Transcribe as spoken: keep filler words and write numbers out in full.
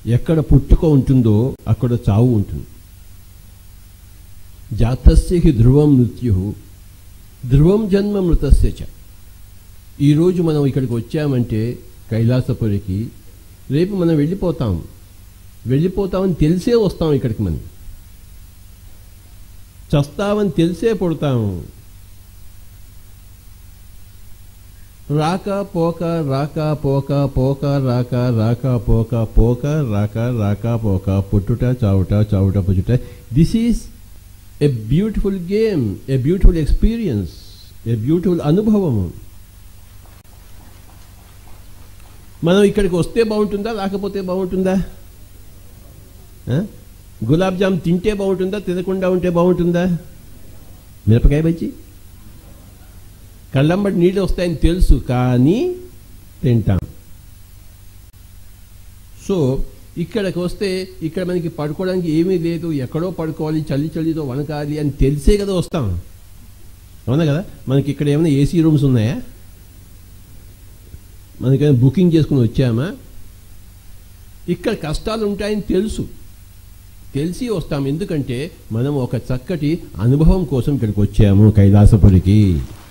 ఎక్కడ పుట్టుక ఉంటుందో అక్కడ చావు ఉంటుంది. జాతస్య హి ధ్రువం మృత్యు ధ్రువం జన్మ మృతస్య చ. ఈరోజు మనం ఇక్కడికి వచ్చామంటే కైలాసపురికి, రేపు మనం వెళ్ళిపోతాం. వెళ్ళిపోతామని తెలిసే వస్తాం ఇక్కడికి. మనం చస్తామని తెలిసే పుడతాము. రాక పోక రాక పోక పోక రాక రాక పోక పోక రాక రాక పోక పుట్టుట చావుట చావుట పుట్టుట. This is a beautiful game, a beautiful experience, a beautiful అనుభవము. మనం ఇక్కడికి వస్తే బాగుంటుందా, రాకపోతే బాగుంటుందా? గులాబ్ జామ్ తింటే బాగుంటుందా, తినకుండా ఉంటే బాగుంటుందా? మిరపకాయ బజ్జి కళ్ళంబడి నీళ్ళు వస్తాయని తెలుసు, కానీ తింటాం. సో ఇక్కడికి వస్తే ఇక్కడ మనకి పడుకోవడానికి ఏమీ లేదు, ఎక్కడో పడుకోవాలి, చలి చలితో వనకాలి అని తెలిసే కదా వస్తాం. అవునా కదా? మనకి ఇక్కడ ఏమైనా ఏసీ రూమ్స్ ఉన్నాయా? మనకైనా బుకింగ్ చేసుకుని వచ్చామా? ఇక్కడ కష్టాలు ఉంటాయని తెలుసు, తెలిసి వస్తాం. ఎందుకంటే మనం ఒక చక్కటి అనుభవం కోసం ఇక్కడికి వచ్చాము కైలాసపురికి.